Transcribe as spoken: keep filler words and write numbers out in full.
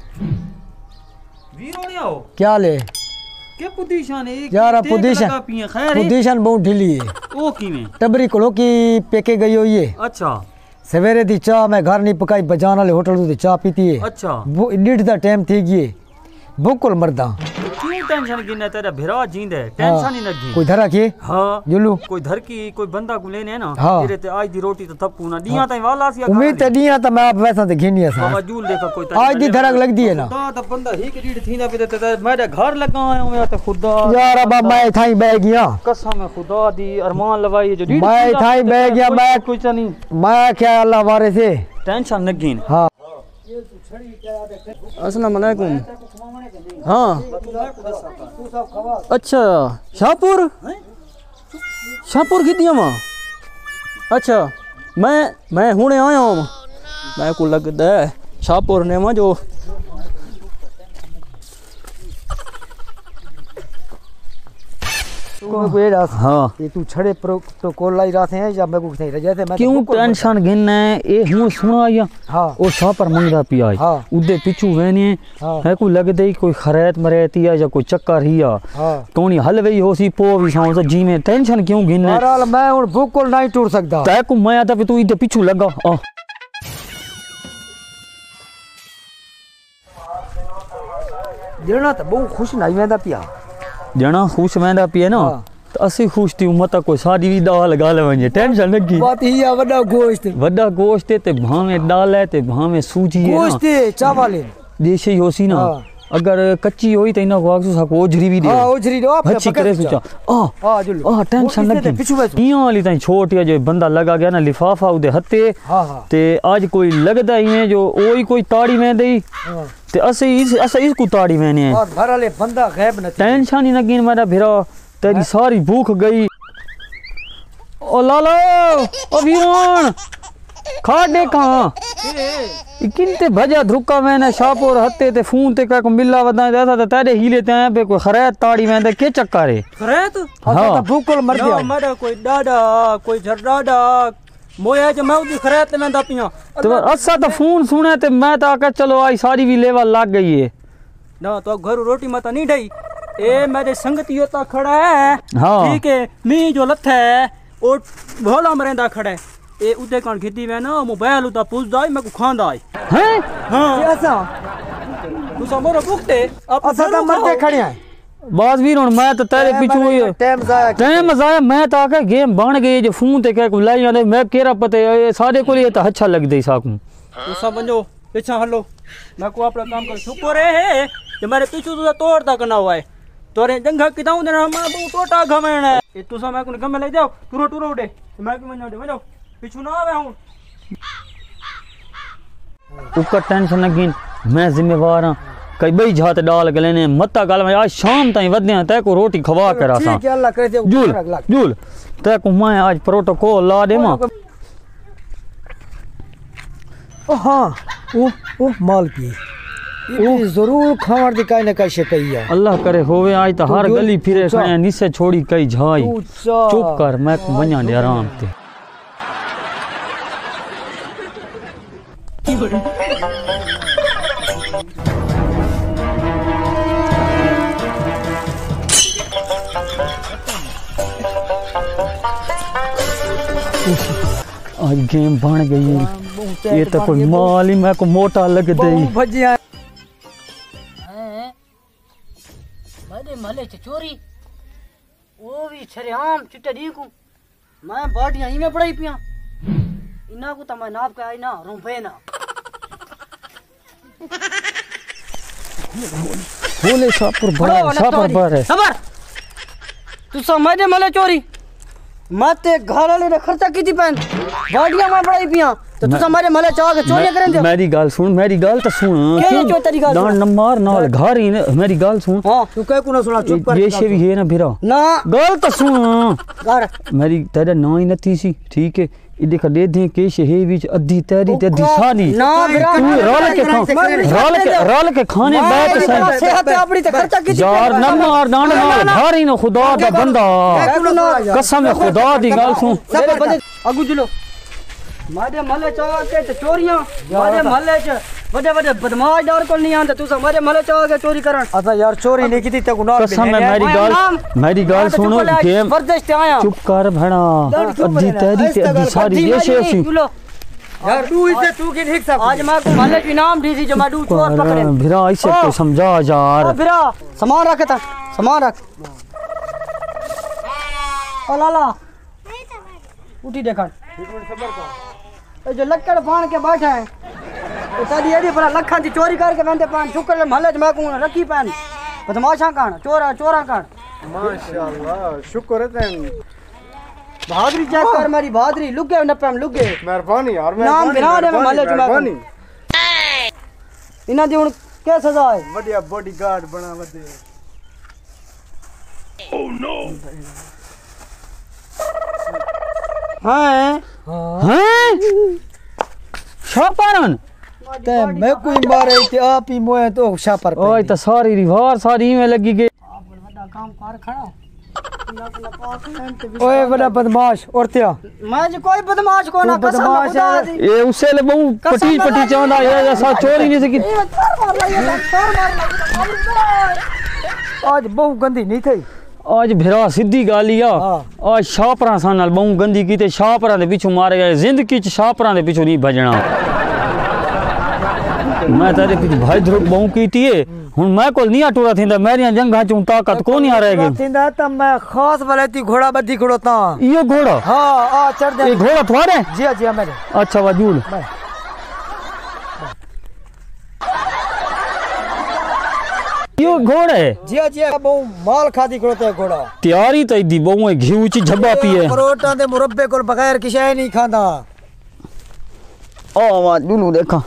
वीरो ने आओ क्या ले के पोजीशन है यार पोजीशन पोजीशन बहुत ढीली है ओ कीवें टबरी कोलो की पेके गई हुई है। अच्छा सवेरे दी चाह मैं घर नहीं पकाई बजान वाले होटल दी चाह पीती है। अच्छा डेढ़ दा टाइम थी गई बुकुल मरदा क्यों टेंशन गिने तेरा भिरा जींद है टेंशन ही न गी कोई धरा के हां जुलू कोई धर की कोई बंदा को लेने ना हाँ। तेरे ते आज दी रोटी तो थप्पू ना दिया ताई वाला सी उम्मीद ते दिया त मैं आप वैसा ते घिनी सा बाबा जूल देखा कोई आज दी धरक लगदी है ना ता त बंदा ही के डीड थींदा पे ते मेरे घर लगा आया हूं तो खुदा यार अब मैं थाई बैठ गया कसम है खुदा दी अरमान लवाई जो डीड मैं थाई बैठ गया मैं कुछ नहीं मैं क्या अल्लाह वारे से टेंशन न गिन हां अस्सलाम वालेकुम। हाँ अच्छा शाहपुर शाहपुर कितनी मां अच्छा मैं मैं हुणे आया हूँ मैं को लगता है शाहपुर ने मां जो हाँ ये तू छड़े प्रोटोकॉल लाई रहते हैं या मैं को नहीं रह मैं क्यों टेंशन गिनना है ए हूं सुना या हां ओ शाहपुर मंगदा पिया हाँ। उदे पिछू वेने हाँ। है को लगदे कोई खरैत मरेती या कोई चक्कर ही आ हां कोनी हलवे होसी पो भी साउंड जी में टेंशन क्यों गिनना बहरहाल मैं हुन बुकुल नहीं टूर सकदा तै को मैं आता तू इदे पिछू लगा आ देना तो बहुत खुश नहीं वेंदा पिया जना खुश वेंदा पिए ना तो असी खुश थी मत कोई सादी भी दाल गाल वने टेंशन लगी बात ही आ वडा गोश्त वड्डा गोश्त ते भावे दाल है ते भावे सूजी है ना गोश्त चावल देसी होसी ना अगर कच्ची होई त इना को आक्सु सको ओझरी भी दे हां ओझरी दो आप अच्छी करे सोचा आ हां जुल आ टेंशन लगी पिछू बैठ इया वाली ताई छोटी जो बंदा लगा गया ना लिफाफा उदे हत्ते हां हां ते आज कोई लगदा ही जो ओई कोई ताड़ी में देई ते असे इस असे इसको ताड़ी मैंने और भरले बंदा गायब न टेंशन ही न गिन मेरा भिरा तेरी सारी भूख गई ओ लालो ओ वीरन खा दे कहां किनते भजा धुका मैंने शाहपुर हत्ते ते फोन ते का मिला वदा देता ते तेरे हिले ते पे कोई खरैत ताड़ी में के चक्कर है खरैत हां तो भूकल मर गया मरा कोई डाडा कोई झरडाडा मोया जो मैं उदी खरैत में दा पिया तो असा तो फोन सुने ते मैं तो आके चलो आई सारी भी लेवल लग गई है ना तो घर रोटी मत नहीं ढई ए मेरे संगती होता खड़ा है हाँ। ठीक है मी जो लथ है ओ भोला मरेंदा खड़ा है ए उदे कान खेती में ना मोबाइल उता पुछदा मैं को खांदा हैं हां ऐसा तू समोरा भुगते अब असा तो मरते खड़े हैं बस वीर मैं तो तेरे पीछे हुई टाइम जाया टाइम जाया मैं तो आके गेम बन गई जो फोन ते कह को लाई आने मैं केरा पते सारे को लिए तो अच्छा लग दे साकू तू सब बंजो पीछा हलो मैं को अपना काम कर शुक्र है कि मेरे पीछे तो तोड़ तक ना हुआ है तोरे जंगा किदाऊ देना मैं तू टोटा घमेण है ए तू सब मैं को गम ले जाओ टूरो टूरो उड़े मैं को मनो दे जाओ पीछू ना आवे हूं ऊपर टेंशन न गिन मैं जिम्मेवार हां कई बई जात डाल गले ने मत्ता गाल में आज शाम ताई वदे तै को रोटी खवा कर आसा ठीक है अल्लाह करे जूल जूल तै को मैं आज प्रोटोकॉल ला दे मां ओ हां ओ ओ माल की ये जरूर खावर दी काई न काई शकैया अल्लाह करे होवे आज तो हर गली फिरे खणे निसे छोड़ी कई जाई चुप कर मैं बन्या दे आराम ते आज गेम बन गई ये तो कोई माल ही मैं को मोटा लग दई भजिया मेरे महले च चोरी वो भी छरेआम चिट्टे दी को मैं बाटियां ही में पड़ाई पिया इना को तो मैं नाप के आई ना रोंपे ना बोले शाहपुर बड़ा शाहपुर बड़ा है सबर तू समझ महले चोरी मते घर वाले ने खर्चा की थी पैन बाटियां में पड़ाई पिया तो तू हमारे महले चाह के चोरी करें दे मेरी गाल सुन मेरी गाल तो सुन के जो तेरी गाल दान नंबर नाल घर ही मेरी गाल सुन हां तू कह को ना सुना चुप कर ये से भी है ना फिरा ना गाल तो सुन घर मेरी तेरा ना ही नथी सी ठीक है ये देखा दे दे के शहे बीच अद्धी तेरी ते अद्धी सानी ना तू रोल के खा रोल के रोल के खाने बैठ सही सेहत अपनी ते खर्चा की यार नंबर दान नाल घर ही ना खुदा दा बंदा कसम है खुदा दी गाल सुन सब बंदे अगू जुलो मारे महले चाह के ते चोरियां मारे महले च वडे वडे बदमाश डर को नहीं आंदा तू हमारे महल चाहोगे चोरी करन अच्छा यार चोरी नहीं की थी ते गुनाह कसम है मेरी मैं गाल नाम- मेरी गाल सुनो गेम जबरदस्त आया चुप कर भड़ा अद्धी तेरी ते अद्धी सारी ये से सी यार तू इसे तू की ठीक सब आज मैं को महल की नाम दी थी जो मैं डू चोर पकड़े भिरा ऐसे तो समझा यार ओ फिरा सामान रख ता सामान रख ओ लाला उठी देखा ये जो लक्कड़ फान के बैठा है तो तादी एडी पर लखा दी चोरी करके वेंदे पान शुक्र महल में को रखी पान बदमाशा कान चोरा चोरा कान माशाल्लाह शुक्र है तेन बहादुरी चेक कर मेरी बहादुरी लुगे न पम लुगे मेहरबानी यार नाम बिना दे महल में मेहरबानी इना दी हुन क्या सजा है बढ़िया बॉडीगार्ड बना वदे हां हैं शापारन ते मैं कोई मारे ते आप ही मोए तो शापर पे ओए तो सारी रिवार सारी में लगी गई बड़ा काम कार खड़ा ओए बड़ा बदमाश औरतिया मैं जी कोई बदमाश को ना तू कसम बदमाश खुदा है। दी ये उससे ले बहु पटी पटी चांदा ये ऐसा चोरी नहीं सकी ये तोर मार लगी तोर मार लगी आज बहु गंदी नहीं थी आज भिरा सीधी गालिया हाँ। आज शापरा सा नाल बहु गंदी की ते शापरा दे पिछू मारे गए जिंदगी च शापरा दे पिछू नहीं भजना मैं तेरे पिछ भाई ध्रुक बहु कीती है हुन मैं कोल नहीं टूरा थिंदा मेरिया जंगा चू ताकत को नहीं आ रहेगी थिंदा त मैं खास वाले ती घोड़ा बद्दी घोड़ो ता यो घोड़ा हां आ चढ़ ये दे घोड़ा तुम्हारे जी जी मेरे अच्छा वजूल यो घोड़ा है जी जी बहु माल खादी घोड़ो ते घोड़ा तैयारी तो दी बहु घी च झब्बा पिए परोटा दे मुरब्बे को बगैर किसे नहीं खांदा ओ वजूल देखा